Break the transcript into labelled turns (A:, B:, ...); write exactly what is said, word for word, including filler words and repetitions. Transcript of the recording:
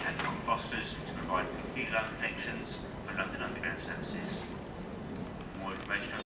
A: Hancock Fosters to provide computer loan connections for London Underground services. For more information